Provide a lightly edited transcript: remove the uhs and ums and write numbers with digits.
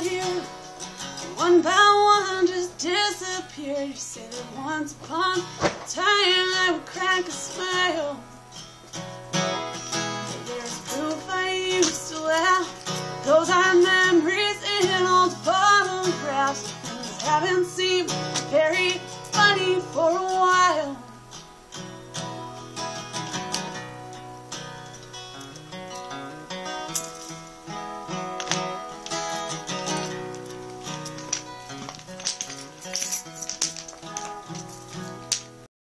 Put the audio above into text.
you one by one just disappeared. You said that once upon a time I would crack a smile. There's proof I used to laugh. Those are memories in old photographs. Things haven't seemed very funny for a while.